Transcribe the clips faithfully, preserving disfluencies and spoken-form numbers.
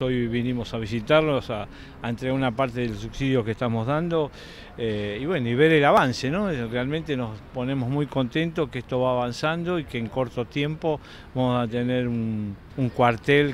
Hoy vinimos a visitarlos, a, a entregar una parte del subsidio que estamos dando eh, y bueno, y ver el avance, ¿no? Realmente nos ponemos muy contentos que esto va avanzando y que en corto tiempo vamos a tener un, un cuartel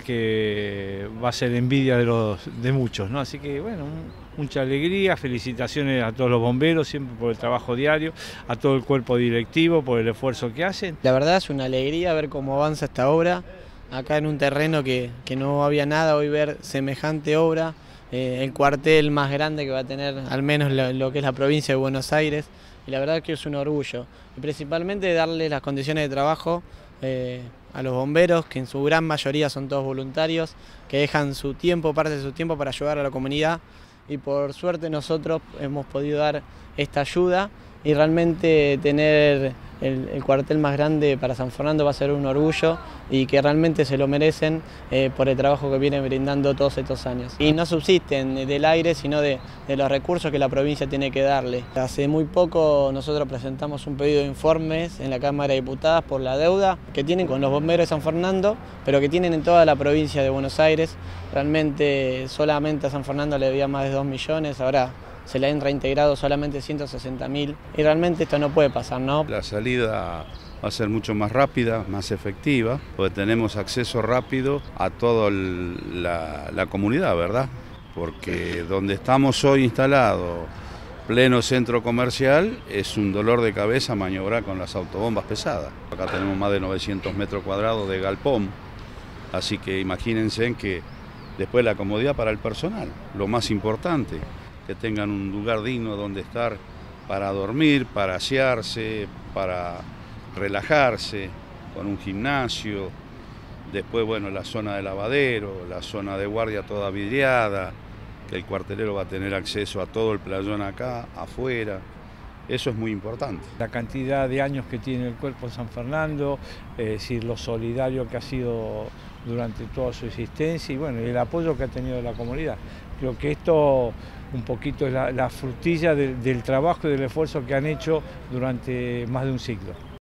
que va a ser envidia de, los, de muchos, ¿no? Así que bueno, un, mucha alegría, felicitaciones a todos los bomberos siempre por el trabajo diario, a todo el cuerpo directivo por el esfuerzo que hacen. La verdad es una alegría ver cómo avanza esta obra. Acá en un terreno que, que no había nada, hoy ver semejante obra, eh, el cuartel más grande que va a tener al menos lo, lo que es la provincia de Buenos Aires, y la verdad que es un orgullo, y principalmente darle las condiciones de trabajo eh, a los bomberos, que en su gran mayoría son todos voluntarios, que dejan su tiempo, parte de su tiempo para ayudar a la comunidad, y por suerte nosotros hemos podido dar esta ayuda y realmente tener el, el cuartel más grande para San Fernando va a ser un orgullo y que realmente se lo merecen eh, por el trabajo que vienen brindando todos estos años. Y no subsisten del aire, sino de, de los recursos que la provincia tiene que darle. Hace muy poco nosotros presentamos un pedido de informes en la Cámara de Diputados por la deuda que tienen con los bomberos de San Fernando, pero que tienen en toda la provincia de Buenos Aires. Realmente solamente a San Fernando le debía más de dos millones, ahora se le han reintegrado solamente ciento sesenta mil y realmente esto no puede pasar, ¿no? La salida va a ser mucho más rápida, más efectiva, porque tenemos acceso rápido a toda la, la comunidad, ¿verdad? Porque donde estamos hoy instalados, pleno centro comercial, es un dolor de cabeza maniobrar con las autobombas pesadas. Acá tenemos más de novecientos metros cuadrados de galpón, así que imagínense que después la comodidad para el personal, lo más importante, que tengan un lugar digno donde estar para dormir, para asearse, para relajarse, con un gimnasio, después bueno, la zona de lavadero, la zona de guardia toda vidriada, que el cuartelero va a tener acceso a todo el playón acá, afuera. Eso es muy importante. La cantidad de años que tiene el cuerpo en San Fernando, es decir, lo solidario que ha sido durante toda su existencia y bueno, el apoyo que ha tenido la comunidad. Creo que esto un poquito es la, la frutilla de, del trabajo y del esfuerzo que han hecho durante más de un siglo.